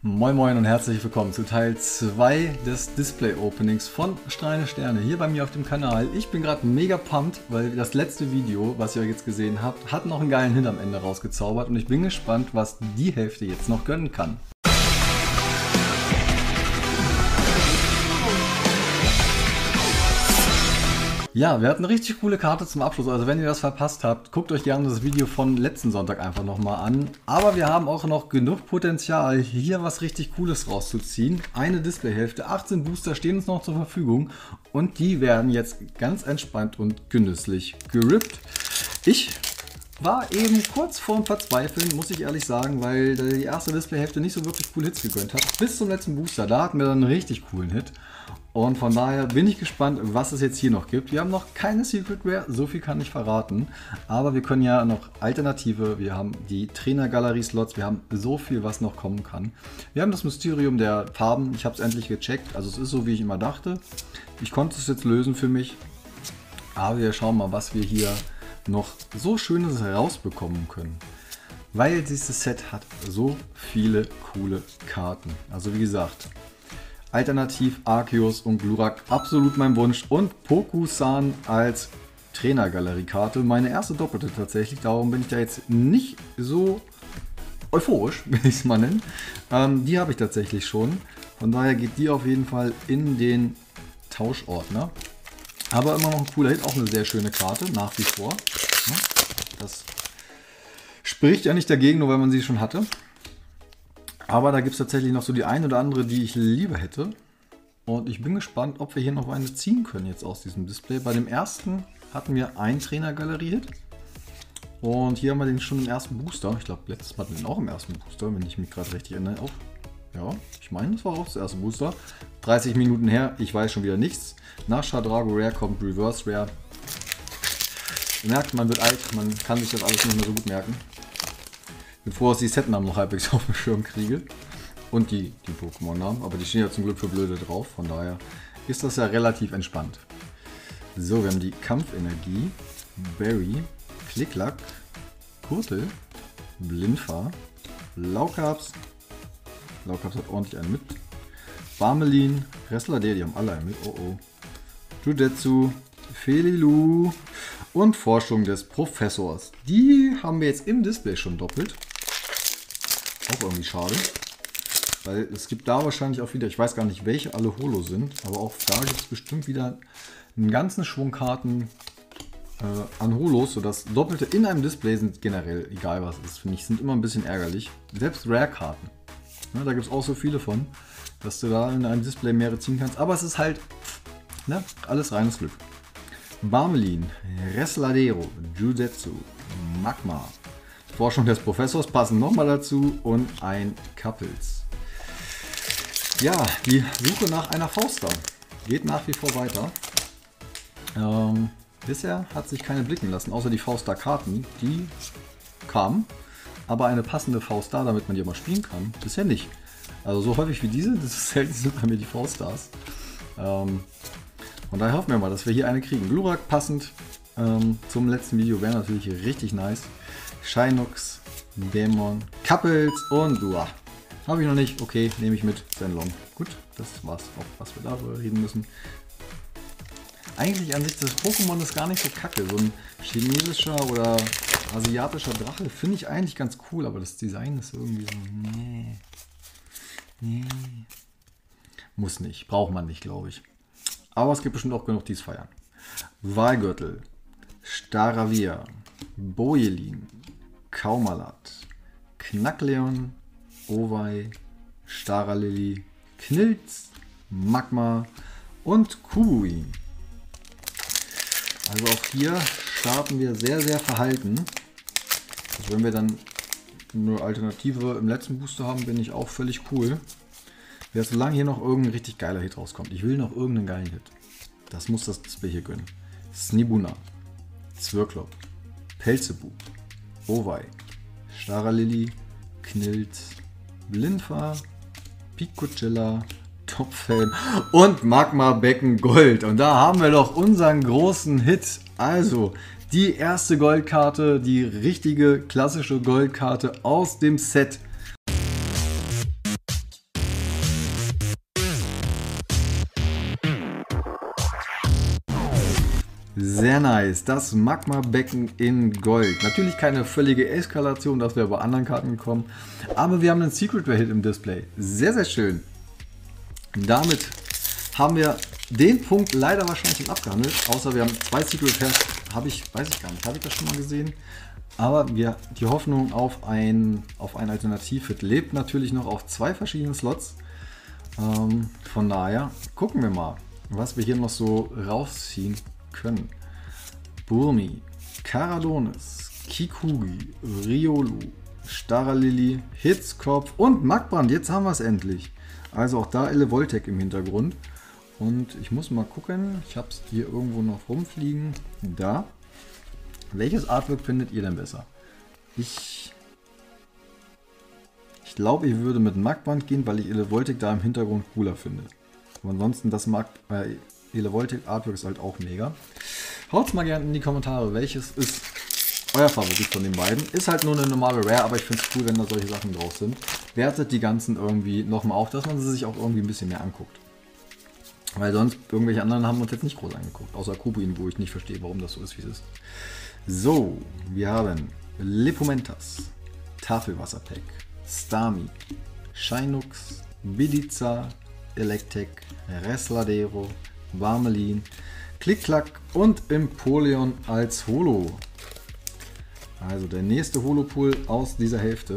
Moin Moin und herzlich willkommen zu Teil 2 des Display-Openings von Strahlende Sterne hier bei mir auf dem Kanal. Ich bin gerade mega pumped, weil das letzte Video, was ihr jetzt gesehen habt, hat noch einen geilen Hit am Ende rausgezaubert und ich bin gespannt, was die Hälfte jetzt noch gönnen kann. Ja, wir hatten eine richtig coole Karte zum Abschluss, also wenn ihr das verpasst habt, guckt euch gerne das Video von letzten Sonntag einfach nochmal an. Aber wir haben auch noch genug Potenzial, hier was richtig Cooles rauszuziehen. Eine Displayhälfte, 18 Booster stehen uns noch zur Verfügung und die werden jetzt ganz entspannt und genüsslich gerippt. Ich war eben kurz vorm Verzweifeln, muss ich ehrlich sagen, weil die erste Displayhälfte nicht so wirklich coole Hits gegönnt hat. Bis zum letzten Booster, da hatten wir dann einen richtig coolen Hit. Und von daher bin ich gespannt, was es jetzt hier noch gibt. Wir haben noch keine Secret Rare, so viel kann ich verraten. Aber wir können ja noch Alternative, wir haben die Trainer-Galerie-Slots, wir haben so viel, was noch kommen kann. Wir haben das Mysterium der Farben, ich habe es endlich gecheckt. Also es ist so, wie ich immer dachte. Ich konnte es jetzt lösen für mich. Aber wir schauen mal, was wir hier noch so Schönes rausbekommen können. Weil dieses Set hat so viele coole Karten. Also wie gesagt, alternativ Arceus und Glurak, absolut mein Wunsch. Und Poku-san als Trainergalerie-Karte. Meine erste doppelte tatsächlich, darum bin ich da jetzt nicht so euphorisch, will ich es mal nennen. Die habe ich tatsächlich schon. Von daher geht die auf jeden Fall in den Tauschordner. Aber immer noch ein cooler Hit, auch eine sehr schöne Karte, nach wie vor. Das spricht ja nicht dagegen, nur weil man sie schon hatte. Aber da gibt es tatsächlich noch so die ein oder andere, die ich lieber hätte. Und ich bin gespannt, ob wir hier noch eine ziehen können jetzt aus diesem Display. Bei dem ersten hatten wir einen Trainer-Galerie-Hit. Und hier haben wir den schon im ersten Booster. Ich glaube, letztes Mal hatten wir den auch im ersten Booster, wenn ich mich gerade richtig erinnere. Ja, ich meine, das war auch das erste Booster. 30 Minuten her, ich weiß schon wieder nichts. Nach Shadrago Rare kommt Reverse Rare. Ihr merkt, man wird alt, man kann sich das alles nicht mehr so gut merken. Bevor ich die Setnamen noch halbwegs auf dem Schirm kriege. Und die Pokémon-Namen. Aber die stehen ja zum Glück für Blöde drauf. Von daher ist das ja relativ entspannt. So, wir haben die Kampfenergie, Berry, Klicklack, Kurtel, Blindfahr, Laukaps. Laukaps hat ordentlich einen mit. Barmelin, Resslader, die haben alle einen mit. Oh oh. Judetsu, Felilu und Forschung des Professors. Die haben wir jetzt im Display schon doppelt. Auch irgendwie schade. Weil es gibt da wahrscheinlich auch wieder, ich weiß gar nicht, welche alle Holo sind, aber auch da gibt es bestimmt wieder einen ganzen Schwung Karten an Holos, sodass Doppelte in einem Display sind generell, egal was es ist, finde ich, sind immer ein bisschen ärgerlich. Selbst Rare-Karten. Ja, da gibt es auch so viele von, dass du da in einem Display mehrere ziehen kannst. Aber es ist halt, ne, alles reines Glück. Barmelin, Resladero, Judetsu, Magma, Forschung des Professors passen nochmal dazu und ein Couples. Ja, die Suche nach einer Faustar geht nach wie vor weiter. Bisher hat sich keine blicken lassen, außer die Faustar-Karten, die kamen. Aber eine passende Faustar, damit man die auch mal spielen kann, bisher nicht. Also so häufig wie diese, das ist selten, sind bei mir die Faustars. Von daher hoffen wir mal, dass wir hier eine kriegen. Glurak passend zum letzten Video wäre natürlich richtig nice. Shinox, Dämon, Couples und Dua. Habe ich noch nicht. Okay, nehme ich mit. Zenlong. Gut, das war's auch, was wir darüber reden müssen. Eigentlich an sich, das Pokémon ist gar nicht so kacke. So ein chinesischer oder asiatischer Drache finde ich eigentlich ganz cool, aber das Design ist irgendwie so, nee. Muss nicht, braucht man nicht, glaube ich. Aber es gibt bestimmt auch genug, die es feiern. Wahlgürtel, Staravia, Bojelin, Kaumalat, Knackleon, Owei, Staralilli, Knilz, Magma und Kubui. Also auch hier starten wir sehr, sehr verhalten. Also wenn wir dann eine Alternative im letzten Booster haben, bin ich auch völlig cool. Ja, solange hier noch irgendein richtig geiler Hit rauskommt. Ich will noch irgendeinen geilen Hit. Das muss das Display hier gönnen. Snibuna, Zwirklop, Pelzebu, Owei, Staralilli, Knilz, Blindfahr, Picocilla, Topfhelm und Magma Becken Gold. Und da haben wir doch unseren großen Hit. Also die erste Goldkarte, die richtige klassische Goldkarte aus dem Set. Sehr nice. Das Magma-Becken in Gold. Natürlich keine völlige Eskalation, das wäre bei anderen Karten gekommen. Aber wir haben einen Secret Rare Hit im Display. Sehr, sehr schön. Damit haben wir den Punkt leider wahrscheinlich schon abgehandelt. Außer wir haben 2 Secret Rares. Weiß ich gar nicht. Habe ich das schon mal gesehen? Aber die Hoffnung auf ein Alternativ-Hit lebt natürlich noch auf 2 verschiedenen Slots. Von daher gucken wir mal, was wir hier noch so rausziehen können. Burmi, Caradonis, Kikugi, Riolu, Staralili, Hitzkopf und Magbrand. Jetzt haben wir es endlich. Also auch da Elevoltec im Hintergrund. Und ich muss mal gucken, ich habe es hier irgendwo noch rumfliegen. Da. Welches Artwork findet ihr denn besser? Ich glaube, ich würde mit Magbrand gehen, weil ich Elevoltec da im Hintergrund cooler finde. Aber ansonsten, das Elevoltec Artwork ist halt auch mega. Haut's mal gerne in die Kommentare, welches ist euer Favorit von den beiden. Ist halt nur eine normale Rare, aber ich finde es cool, wenn da solche Sachen drauf sind. Wertet die ganzen irgendwie nochmal auf, dass man sie sich auch irgendwie ein bisschen mehr anguckt. Weil sonst irgendwelche anderen haben uns jetzt nicht groß angeguckt. Außer Kubuin, wo ich nicht verstehe, warum das so ist, wie es ist. So, wir haben Lepomentas, Tafelwasserpack, Starmie, Shinux, Bidizza, Electek, Resladero, Warmelin, Klick-Klack und Empoleon als Holo. Also der nächste Holo-Pool aus dieser Hälfte.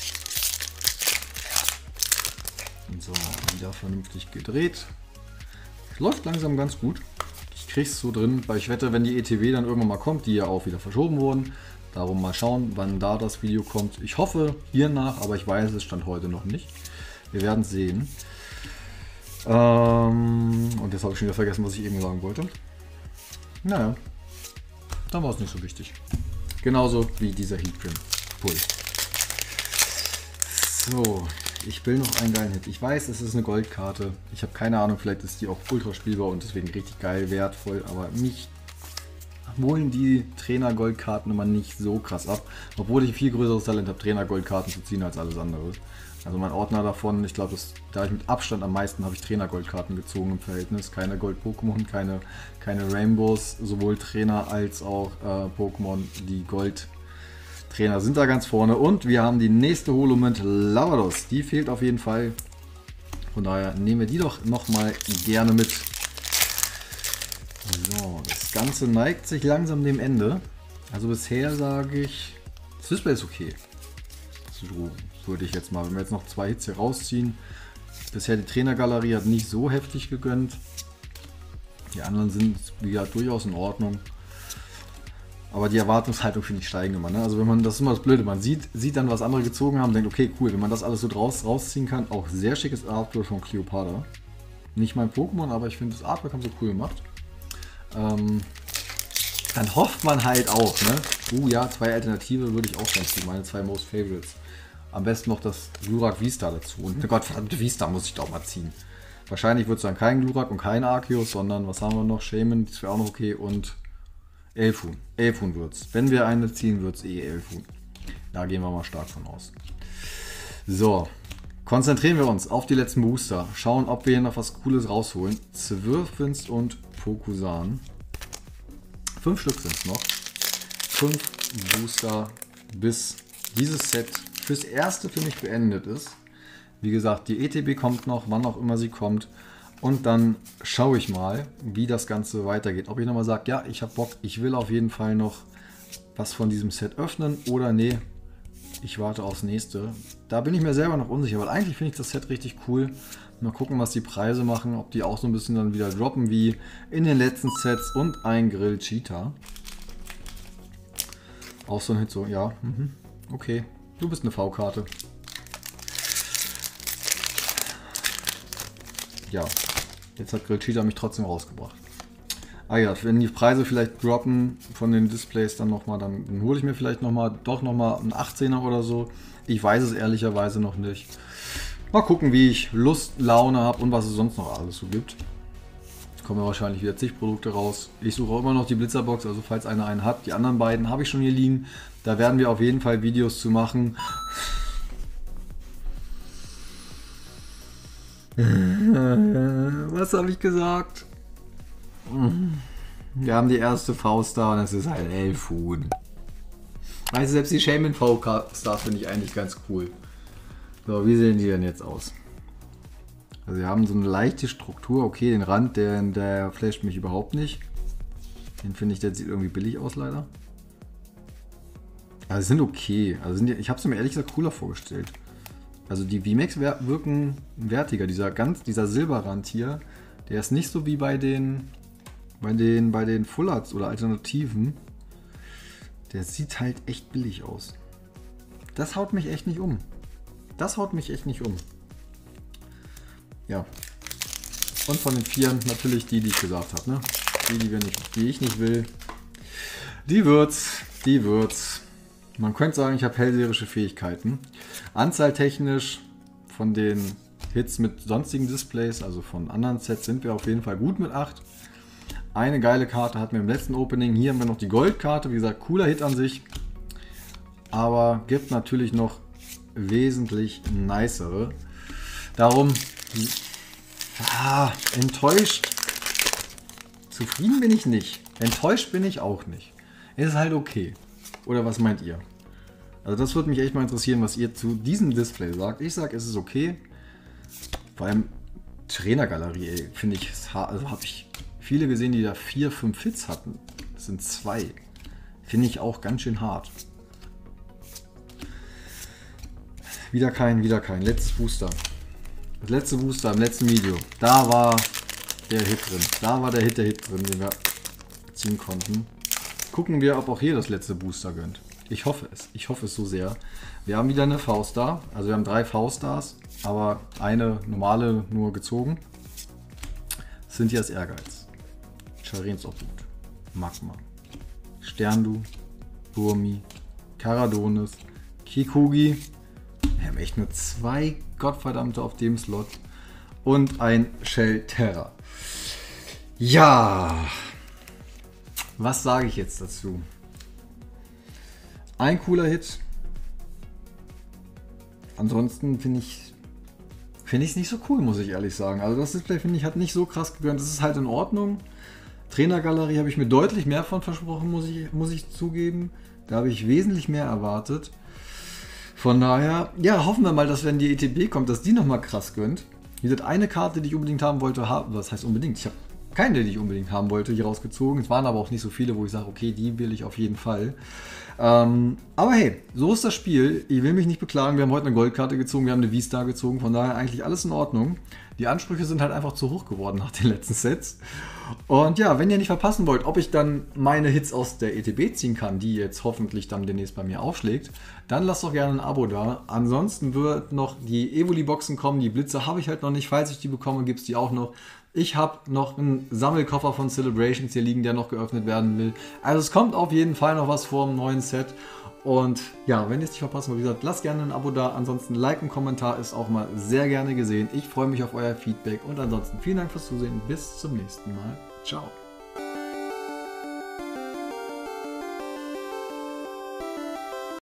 So, wieder vernünftig gedreht. Läuft langsam ganz gut. Ich kriege es so drin, weil ich wette, wenn die ETW dann irgendwann mal kommt, die ja auch wieder verschoben wurden. Darum mal schauen, wann da das Video kommt. Ich hoffe hiernach, aber ich weiß es stand heute noch nicht. Wir werden es sehen. Und jetzt habe ich schon wieder vergessen, was ich eben sagen wollte. Naja, dann war es nicht so wichtig. Genauso wie dieser Heatcrim Pull. So, ich will noch einen geilen Hit. Ich weiß, es ist eine Goldkarte. Ich habe keine Ahnung, vielleicht ist die auch ultra spielbar und deswegen richtig geil, wertvoll. Aber mich holen die Trainer-Goldkarten immer nicht so krass ab. Obwohl ich ein viel größeres Talent habe, Trainer-Goldkarten zu ziehen als alles andere. Also mein Ordner davon, ich glaube, da ich mit Abstand am meisten habe ich Trainer-Goldkarten gezogen im Verhältnis. Keine Gold-Pokémon, keine Rainbows, sowohl Trainer als auch Pokémon. Die Gold-Trainer sind da ganz vorne. Und wir haben die nächste Holo mit Lavados. Die fehlt auf jeden Fall. Von daher nehmen wir die doch nochmal gerne mit. So, das Ganze neigt sich langsam dem Ende. Also bisher sage ich, das Display ist okay. So würde ich jetzt mal, wenn wir jetzt noch 2 Hits hier rausziehen. Bisher die Trainergalerie hat nicht so heftig gegönnt. Die anderen sind wie gesagt durchaus in Ordnung. Aber die Erwartungshaltung finde ich steigen immer. Ne? Also wenn man, das ist immer das Blöde, man sieht dann, was andere gezogen haben, denkt, okay, cool, wenn man das alles so rausziehen kann. Auch sehr schickes Artwork von Cleopatra. Nicht mein Pokémon, aber ich finde das Artwork haben sie cool gemacht. Dann hofft man halt auch, ne? Ja, 2 Alternative würde ich auch ganz ziehen, meine 2 Most Favorites. Am besten noch das Glurak Vista dazu. Und eine gottverdammte Vista muss ich doch mal ziehen. Wahrscheinlich wird es dann kein Glurak und kein Arceus, sondern was haben wir noch? Shaman, das wäre auch noch okay. Und Elfun. Elfun wird es. Wenn wir eine ziehen, wird es Elfun. Da gehen wir mal stark von aus. So, konzentrieren wir uns auf die letzten Booster. Schauen, ob wir hier noch was Cooles rausholen. Zwirfins und Pokusan. 5 Stück sind es noch. 5 Booster, bis dieses Set fürs Erste für mich beendet ist. Wie gesagt, die ETB kommt noch, wann auch immer sie kommt. Und dann schaue ich mal, wie das Ganze weitergeht. Ob ich nochmal sage, ja, ich habe Bock, ich will auf jeden Fall noch was von diesem Set öffnen. Oder nee, ich warte aufs nächste. Da bin ich mir selber noch unsicher, weil eigentlich finde ich das Set richtig cool. Mal gucken, was die Preise machen, ob die auch so ein bisschen dann wieder droppen wie in den letzten Sets. Und ein Grill Cheetah. Auch so ein Hit, so, ja, okay. Du bist eine V-Karte. Ja, jetzt hat Grill Cheetah mich trotzdem rausgebracht. Ah ja, wenn die Preise vielleicht droppen von den Displays dann nochmal, dann hole ich mir vielleicht nochmal einen 18er oder so. Ich weiß es ehrlicherweise noch nicht. Mal gucken, wie ich Lust, Laune habe und was es sonst noch alles so gibt. Kommen ja wahrscheinlich wieder zig Produkte raus. Ich suche auch immer noch die Blitzerbox, also falls einer einen hat. Die anderen beiden habe ich schon hier liegen. Da werden wir auf jeden Fall Videos zu machen. Was habe ich gesagt? Wir haben die erste V-Star und es ist halt Elfhuhn. Also selbst die Shaman V-Stars finde ich eigentlich ganz cool. So, wie sehen die denn jetzt aus? Also wir haben so eine leichte Struktur. Okay, den Rand, der flasht mich überhaupt nicht. Den finde ich, der sieht irgendwie billig aus leider. Also sind okay. Also ich habe es mir ehrlich gesagt cooler vorgestellt. Also die VMAX wirken wertiger. Dieser Silberrand hier, der ist nicht so wie bei den Full Arts oder Alternativen. Der sieht halt echt billig aus. Das haut mich echt nicht um. Das haut mich echt nicht um. Ja. Und von den Vieren natürlich die ich gesagt habe. Ne? Die ich nicht will. Die wird's. Man könnte sagen, ich habe hellseherische Fähigkeiten. Anzahltechnisch von den Hits mit sonstigen Displays, also von anderen Sets, sind wir auf jeden Fall gut mit 8. Eine geile Karte hatten wir im letzten Opening. Hier haben wir noch die Goldkarte. Wie gesagt, cooler Hit an sich. Aber gibt natürlich noch wesentlich nicere. Darum enttäuscht. Zufrieden bin ich nicht. Enttäuscht bin ich auch nicht. Ist halt okay. Oder was meint ihr? Also das würde mich echt mal interessieren, was ihr zu diesem Display sagt. Ich sage, es ist okay. Vor allem Trainergalerie, finde ich, also habe ich viele gesehen, die da 4, 5 Hits hatten. Das sind 2. Finde ich auch ganz schön hart. Wieder kein. Letztes Booster. Das letzte Booster im letzten Video. Da war der Hit drin. Da war der Hit drin, den wir ziehen konnten. Gucken wir, ob auch hier das letzte Booster gönnt. Ich hoffe es. Ich hoffe es so sehr. Wir haben wieder eine V-Star. Also wir haben 3 V-Stars, aber eine normale nur gezogen. Cynthias Ehrgeiz. Charins Obhut. Magma. Sterndu. Burmi. Karadonis. Kikugi. Wir haben echt nur 2 Gottverdammte auf dem Slot. Und ein Shell Terra. Ja. Was sage ich jetzt dazu? Ein cooler Hit. Ansonsten finde ich es nicht so cool, muss ich ehrlich sagen. Also das Display, finde ich, hat nicht so krass gegönnt. Das ist halt in Ordnung. Trainergalerie habe ich mir deutlich mehr von versprochen, muss ich zugeben. Da habe ich wesentlich mehr erwartet. Von daher, ja, hoffen wir mal, dass wenn die ETB kommt, dass die nochmal krass gönnt. Wie gesagt, eine Karte, die ich unbedingt haben wollte, was heißt unbedingt? Ich habe keine, die ich unbedingt haben wollte, hier rausgezogen. Es waren aber auch nicht so viele, wo ich sage, okay, die will ich auf jeden Fall. Aber hey, so ist das Spiel. Ich will mich nicht beklagen. Wir haben heute eine Goldkarte gezogen, wir haben eine V-Star gezogen. Von daher eigentlich alles in Ordnung. Die Ansprüche sind halt einfach zu hoch geworden nach den letzten Sets. Und ja, wenn ihr nicht verpassen wollt, ob ich dann meine Hits aus der ETB ziehen kann, die jetzt hoffentlich dann demnächst bei mir aufschlägt, dann lasst doch gerne ein Abo da. Ansonsten wird noch die Evoli-Boxen kommen. Die Blitze habe ich halt noch nicht. Falls ich die bekomme, gibt es die auch noch. Ich habe noch einen Sammelkoffer von Celebrations hier liegen, der noch geöffnet werden will. Also es kommt auf jeden Fall noch was vor dem neuen Set. Und ja, wenn ihr es nicht verpassen wollt, wie gesagt, lasst gerne ein Abo da. Ansonsten Like und Kommentar ist auch mal sehr gerne gesehen. Ich freue mich auf euer Feedback und ansonsten vielen Dank fürs Zusehen. Bis zum nächsten Mal. Ciao.